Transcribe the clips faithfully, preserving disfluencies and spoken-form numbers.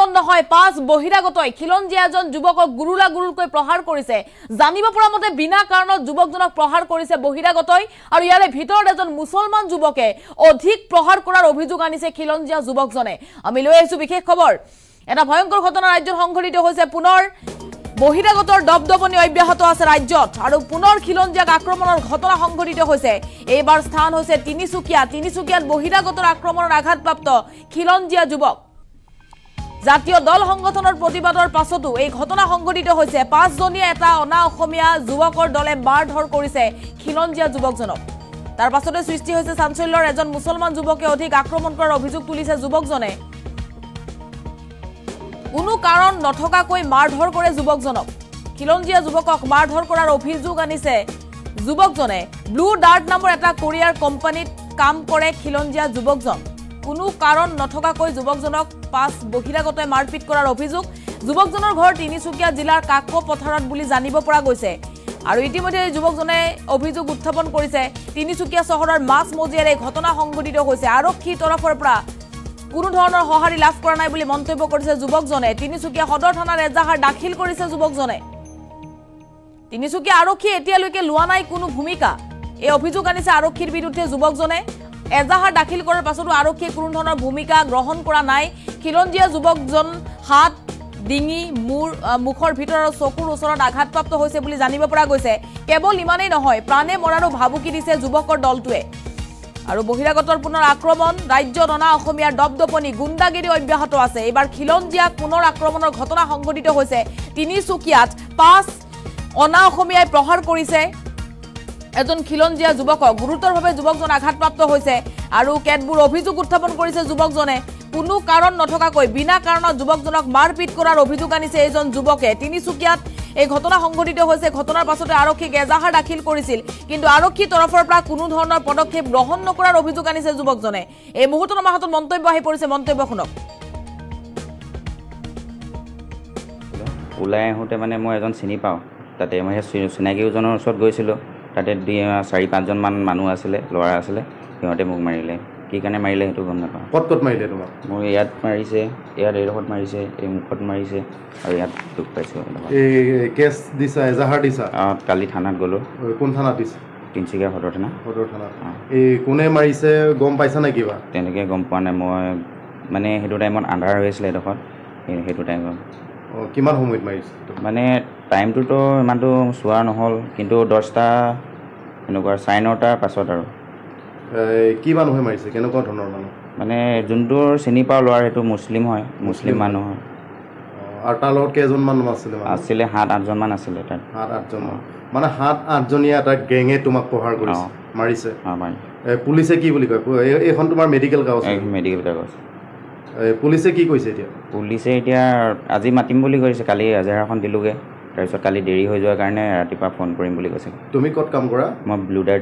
অকল নহয় পাঁচ বহিৰাগতই খিলঞ্জীয়া এজন যুৱকক গুৰুলা গুৰুলকৈ প্ৰহাৰ কৰিছে জানিব পৰা মতে বিনা কাৰণত যুৱকজনক প্ৰহাৰ কৰিছে বহিৰাগতই আৰু ইয়াৰে ভিতৰত এজন মুছলমান যুৱকে অধিক প্ৰহাৰ কৰাৰ অভিযোগ আনিছে খিলঞ্জীয়া যুৱকজনে আমি লৈ আহিছো বিশেষ খবৰ এটা ভয়ংকৰ ঘটনা ৰাজ্যত সংঘটিত হৈছে পুনৰ বহিৰাগতৰ দবদবনি অব্যাহত আছে ৰাজ্যত আৰু পুনৰ খিলঞ্জীয়াক আক্ৰমণৰ ঘটনা সংঘটিত হৈছে এইবাৰ স্থান হৈছে তিনিচুকীয়া তিনিচুকীয়াত বহিৰাগতৰ আক্ৰমণৰ আঘাতপ্ৰাপ্ত খিলঞ্জীয়া যুৱক জাতীয় দল সংগঠনৰ প্ৰতিবাদৰ পাছতো এই ঘটনা সংঘটিত হৈছে পাঁচজনীয়া এটা অনা অসমীয়া যুৱকৰ দলে মাৰধৰ কৰিছে খিলঞ্জীয়া যুৱকজনক তাৰ পাছতে সৃষ্টি হৈছে চাঞ্চল্যৰ এজন মুছলমান যুৱকে অধিক আক্ৰমণ কৰাৰ অভিযোগ তুলিছে যুৱকজনে কোনো কাৰণ নথকাকৈ মাৰধৰ কৰে যুৱকজনক খিলঞ্জীয়া যুৱকক মাৰধৰ কৰাৰ অভিযোগ আনিছে যুৱকজনে ব্লু ডাৰ্ট নামৰ এটা কোৰিয়াৰ কোম্পানীত কাম কৰে খিলঞ্জীয়া যুৱকজন কোনো কাৰণ নথকাকৈ যুৱকজনক পাঁচ বহিৰাগতই মাৰপিট কৰাৰ অভিযোগ যুৱকজনৰ ঘৰ তিনিচুকীয়া জিলাৰ কাকো পথাৰত বুলি জানিব পৰা গৈছে আৰু ইতিমধ্যে যুৱকজনে অভিযোগ উত্থাপন কৰিছে তিনিচুকীয়া চহৰৰ মাছ মজিয়াৰ এই ঘটনা সংঘটিত হৈছে আৰক্ষীৰ তৰফৰ পৰা কোনো ধৰণৰ সহাৰি লাভ কৰা নাই বুলি মন্তব্য কৰিছে যুৱকজনে তিনিচুকীয়া সদৰ থানাৰ এজাহাৰ দাখিল কৰিছে যুৱকজনে তিনিচুকীয়া আৰক্ষী এতিয়ালৈকে লোৱা নাই কোনো ভূমিকা এই অভিযোগ আনিছে আৰক্ষীৰ বিৰুদ্ধে যুৱকজনে এজাহাৰ দাখিল কৰাৰ পাছতো আৰক্ষীয়ে কোনো ধৰণৰ ভূমিকা গ্ৰহণ কৰা নাই খিলঞ্জীয়া যুৱকজন হাত ডিঙি মূৰ মুখৰ ভিতৰ আৰু চকুৰ ওচৰত আঘাতপ্ৰাপ্ত হৈছে বুলি জানিব পৰা গৈছে কেৱল ইমানেই নহয় প্ৰাণে মৰাৰো ভাবুকি দিছে যুৱকৰ দলটোৱে আৰু বহিৰাগতৰ পুনৰ আক্ৰমণ ৰাজ্যত অনা অসমীয়াৰ দবদপনি গুণ্ডাগিৰি অব্যাহত আছে এইবাৰ খিলঞ্জীয়াক পুনৰ আক্ৰমণৰ ঘটনা সংঘটিত হৈছে তিনিচুকীয়াত পাঁচ অনা অসমীয়াই প্ৰহাৰ কৰিছে এজন খিলঞ্জীয়া যুৱকক গুৰুতৰভাৱে যুৱকজন আঘাতপ্ৰাপ্ত হৈছে আৰু কেতবোৰ অভিযোগ উত্থাপন কৰিছে যুৱকজনে কোনো কাৰণ নথকাকৈ বিনা কাৰণত যুৱকজনক মাৰপিট কৰাৰ অভিযোগ আনিছে এজন যুৱকে তিনিচুকীয়াত এই ঘটনা সংঘটিত হৈছে ঘটনাৰ পাছতে আৰক্ষীক এজাহাৰ দাখিল কৰিছিল কিন্তু আৰক্ষীৰ তৰফৰ পৰা কোনো ধৰণৰ পদক্ষেপ গ্ৰহণ নকৰাৰ অভিযোগ আনিছে যুৱকজনে এই মুহূৰ্তত আমাৰ হাতত মন্তব্য আহি পৰিছে মন্তব্য শুনক ওলাই আহোঁতে মানে মই এজন চিনি পাওঁ তাতে মই চিনাকিজনৰ ওচৰত গৈছিলোঁ তাতে চাৰি পাঁচজনমান মানুহ আছিলে ল'ৰা আছিলে সিহঁতে মোক মাৰিলে কি কাৰণে মাৰিলে সেইটো গম নাপাওঁ ক'ত ক'ত মাৰিলে তোমাক মোৰ ইয়াত মাৰিছে ইয়াত এইডোখৰত মাৰিছে এই মুখত মাৰিছে আৰু ইয়াত দুখ পাইছোঁ এই কেছ দিছা এজাহাৰ দিছা অঁ কালি থানাত গ'লোঁ কোন থানাত দিছা তিনিচুকীয়া সদৰ থানা সদৰ থানাত এই কোনে মাৰিছে গম পাইছা নে কিবা তেনেকৈ গম পোৱা নাই মই মানে সেইটো টাইমত আন্ধাৰ হৈ আছিলে এডোখৰত সেইটো টাইমত অঁ কিমান সময়ত মাৰিছে মানে টাইমটোতো ইমানটো চোৱা নহ'ল কিন্তু দহটা এনেকুৱা চাৰে নটাৰ পাছত আৰু কি মানুহে মাৰিছে কেনেকুৱা ধৰণৰ মানুহ মানে যোনটো চিনি পাওঁ ল'ৰা সেইটো মুছলিম হয় মুছলিম মানুহ হয় আৰু তাৰ লগত কেইজনমান আছিলে আছিলে সাত আঠজনমান আছিলে তাত সাত আঠজন মানে সাত আঠজনীয়া এটা গেঙে তোমাক প্ৰহাৰ কৰিছে মাৰিছে অঁ মাৰি পুলিচে কি বুলি কয় এইখন তোমাৰ মেডিকেল কাগজ মেডিকেল কাগজ পুলিচে কি কৈছে এতিয়া পুলিচে এতিয়া আজি মাতিম বুলি কৈছে কালি এজাহাৰখন দিলোঁগৈ তাৰপিছত কালি দেৰি হৈ যোৱাৰ কাৰণে ৰাতিপুৱা ফোন কৰিম বুলি কৈছে তুমি ক'ত কাম কৰা মই ব্লু ডাৰ্ট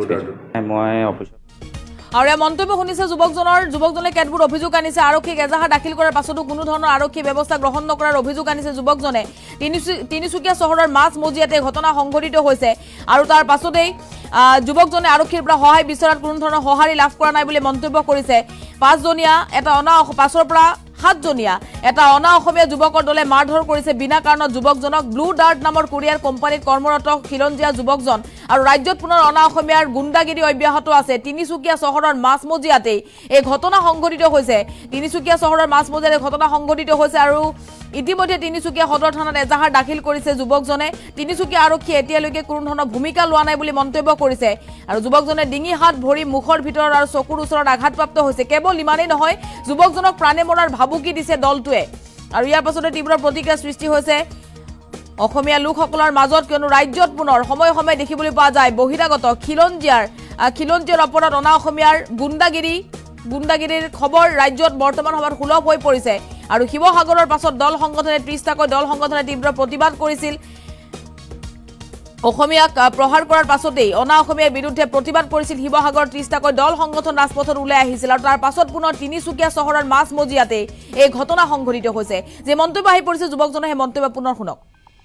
মই অফিচত আৰু এই মন্তব্য শুনিছে যুৱকজনৰ যুৱকজনে কেতবোৰ অভিযোগ আনিছে আৰক্ষীক এজাহাৰ দাখিল কৰাৰ পাছতো কোনো ধৰণৰ আৰক্ষী ব্যৱস্থা গ্ৰহণ নকৰাৰ অভিযোগ আনিছে যুৱকজনে তিনিচুকীয়া চহৰৰ মাছ মজিয়াতে ঘটনা সংঘটিত হৈছে আৰু তাৰ পাছতেই যুৱকজনে আৰক্ষীৰ পৰা সহায় বিচৰাত কোনো ধৰণৰ সঁহাৰি লাভ কৰা নাই বুলি মন্তব্য কৰিছে পাঁচজনীয়া এটা অনা পাছৰ পৰা সাতজনীয়া এটা অনা অসমীয়া যুৱকৰ দলে মাৰধৰ কৰিছে বিনা কাৰণত যুৱকজনক ব্লু ডাৰ্ট নামৰ কোৰিয়াৰ কোম্পানীত কৰ্মৰত খিলঞ্জীয়া যুৱকজন আৰু ৰাজ্যত পুনৰ অনা অসমীয়াৰ গুণ্ডাগিৰি অব্যাহত আছে তিনিচুকীয়া চহৰৰ মাছমজিয়াতেই এই ঘটনা সংঘটিত হৈছে তিনিচুকীয়া চহৰৰ মাছমজিয়াত ঘটনা সংঘটিত হৈছে আৰু ইতিমধ্যে তিনিচুকীয়া সদৰ থানাত এজাহাৰ দাখিল কৰিছে যুৱকজনে তিনিচুকীয়া আৰক্ষীয়ে এতিয়ালৈকে কোনো ধৰণৰ ভূমিকা লোৱা নাই বুলি মন্তব্য কৰিছে আৰু যুৱকজনে ডিঙি হাত ভৰি মুখৰ ভিতৰত আৰু চকুৰ ওচৰত আঘাতপ্ৰাপ্ত হৈছে কেৱল ইমানেই নহয় যুৱকজনক প্ৰাণে মৰাৰ ভাবুকি দিছে দলটোৱে আৰু ইয়াৰ পাছতে তীব্ৰ প্ৰতিক্ৰিয়া সৃষ্টি হৈছে অসমীয়া লোকসকলৰ মাজত কিয়নো ৰাজ্যত পুনৰ সময় সময় দেখিবলৈ পোৱা যায় বহিৰাগত খিলঞ্জীয়াৰ খিলঞ্জীয়াৰ ওপৰত অনা অসমীয়াৰ গুণ্ডাগিৰি গুণ্ডাগিৰিৰ খবৰ ৰাজ্যত বৰ্তমান সময়ত সুলভ হৈ পৰিছে আৰু শিৱসাগৰৰ পাছত দল সংগঠনে ত্ৰিশটাকৈ দল সংগঠনে তীব্ৰ প্ৰতিবাদ কৰিছিল অসমীয়াক প্ৰহাৰ কৰাৰ পাছতেই অনা অসমীয়াৰ বিৰুদ্ধে প্ৰতিবাদ কৰিছিল শিৱসাগৰ ত্ৰিশটাকৈ দল সংগঠন ৰাজপথত ওলাই আহিছিল আৰু তাৰ পাছত পুনৰ তিনিচুকীয়া চহৰৰ মাছ মজিয়াতে এই ঘটনা সংঘটিত হৈছে যে মন্তব্য আহি পৰিছে যুৱকজনে সেই মন্তব্য পুনৰ শুনক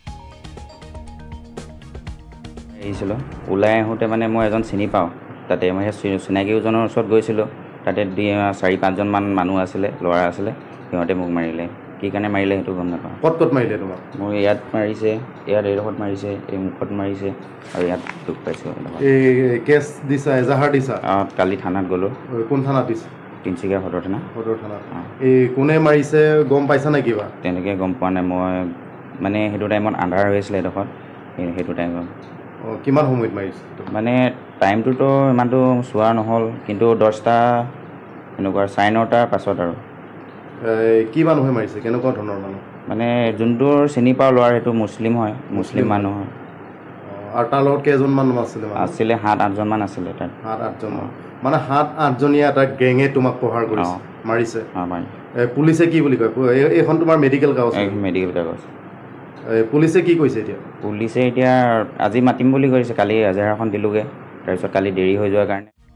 আহিছিলোঁ ওলাই আহোঁতে মানে মই এজন চিনি পাওঁ তাতে মই চিনাকিজনৰ ওচৰত গৈছিলোঁ তাতে চাৰি পাঁচজনমান মানুহ আছিলে ল'ৰা আছিলে সিহঁতে মোক মাৰিলে কি কাৰণে মাৰিলে সেইটো গম নাপাওঁ ক'ত ক'ত মাৰিলে তোমাক মোৰ ইয়াত মাৰিছে ইয়াত এইডোখৰত মাৰিছে এই মুখত মাৰিছে আৰু ইয়াত দুখ পাইছোঁ এই কেছ দিছা এজাহাৰ দিছা অঁ কালি থানাত গ'লোঁ কোন থানাত দিছা তিনিচুকীয়া সদৰ থানা সদৰ থানাত এই কোনে মাৰিছে গম পাইছা নে কিবা তেনেকৈ গম পোৱা নাই মই মানে সেইটো টাইমত আন্ধাৰ হৈ আছিলে এডোখৰত সেইটো টাইমত অঁ কিমান সময়ত মাৰিছে মানে টাইমটোতো ইমানটো চোৱা নহ'ল কিন্তু দহটা এনেকুৱা চাৰে নটাৰ পাছত আৰু কি মানুহে মাৰিছে কেনেকুৱা ধৰণৰ মানুহ মানে যোনটো চিনি পাওঁ ল'ৰা সেইটো মুছলিম হয় মুছলিম মানুহ হয় আৰু তাৰ লগত কেইজনমান আছিলে আছিলে সাত আঠজনমান আছিলে তাত সাত আঠজন মানে সাত আঠজনীয়া এটা গেঙে তোমাক প্ৰহাৰ কৰিছে মাৰিছে পুলিচে কি বুলি কয় এইখন তোমাৰ মেডিকেল কাগজ মেডিকেল কাগজ পুলিচে কি কৈছে এতিয়া পুলিচে এতিয়া আজি মাতিম বুলি কৈছে কালি এজাহাৰখন দিলোঁগৈ তাৰপিছত কালি দেৰি হৈ যোৱাৰ কাৰণে